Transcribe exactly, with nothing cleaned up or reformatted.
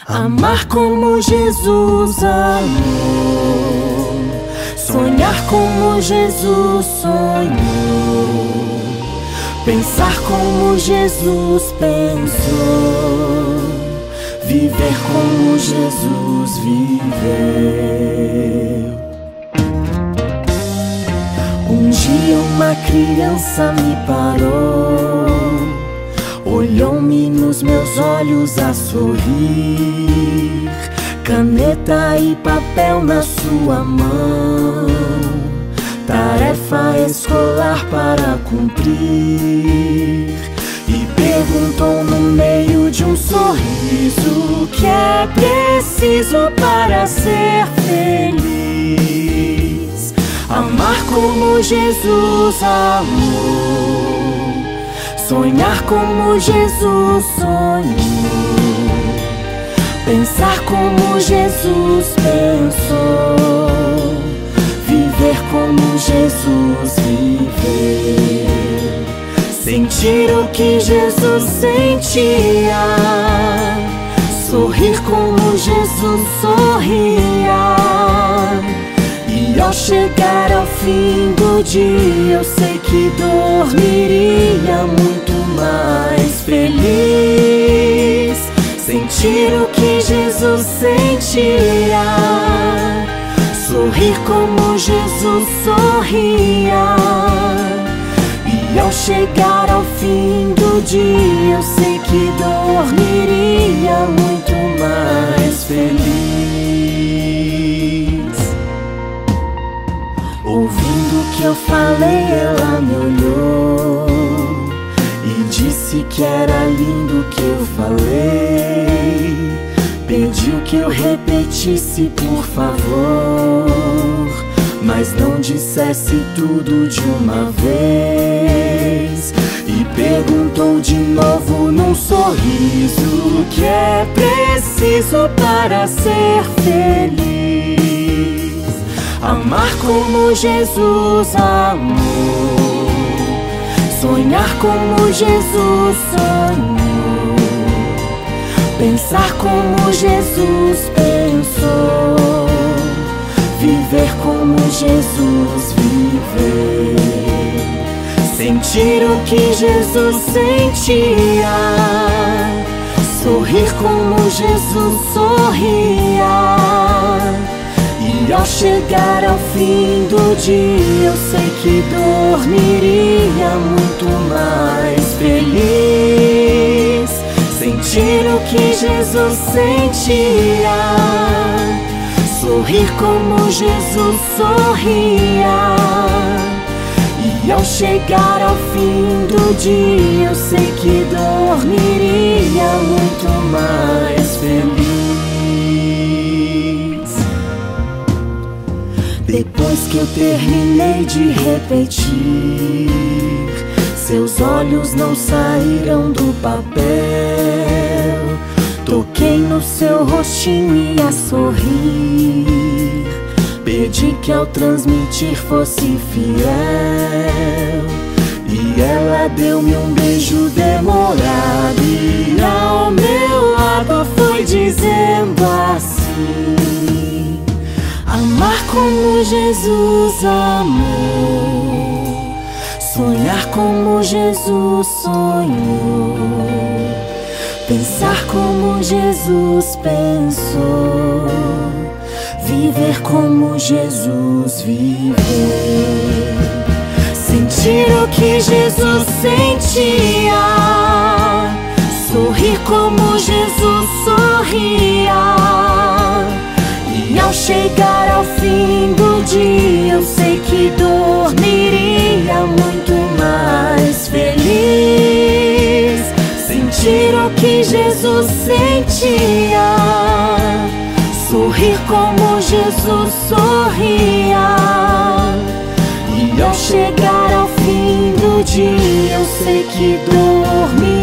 Amar como Jesus amou, sonhar como Jesus sonhou, pensar como Jesus pensou, viver como Jesus viveu. Um dia uma criança me parou, olhou-me nos meus olhos a sorrir, caneta e papel na sua mão, tarefa escolar para cumprir, e perguntou no meio de um sorriso: o que é preciso para ser feliz? Amar como Jesus amou, sonhar como Jesus sonhou, pensar como Jesus pensou, viver como Jesus viveu, sentir o que Jesus sentia, sorrir como Jesus sorria. E ao chegar ao fim do dia, eu sei que dormiria muito mais feliz. Sentir o que Jesus sentia, sorrir como Jesus sorria. E ao chegar ao fim do dia, eu sei que dormiria muito mais feliz. Ouvindo o que eu falei, ela me olhou e disse que era lindo o que eu falei. Pediu que eu repetisse, por favor, mas não dissesse tudo de uma vez. E perguntou de novo num sorriso: o que é preciso para ser feliz? Amar como Jesus amou, sonhar como Jesus sonhou, pensar como Jesus pensou, viver como Jesus viveu, sentir o que Jesus sentia, sorrir como Jesus sorria. E ao chegar ao fim do dia, eu sei que dormiria muito mais feliz. Sentir o que Jesus sentia, sorrir como Jesus sorria. E ao chegar ao fim do dia, eu sei que dormiria muito mais feliz. Depois que eu terminei de repetir, seus olhos não saíram do papel. Toquei no seu rostinho e a sorrir, pedi que ao transmitir fosse fiel. E ela deu-me um beijo demorado e ao meu lado foi dizendo assim: amar como Jesus amou, sonhar como Jesus sonhou, pensar como Jesus pensou, viver como Jesus viveu, sentir o que Jesus sentia, sorrir como Jesus sorria. E ao chegar ao fim do dia, eu sei que dormiria muito mais feliz. Sentir o que Jesus sentia, sorrir como Jesus sorria. E ao chegar ao fim do dia, eu sei que dormiria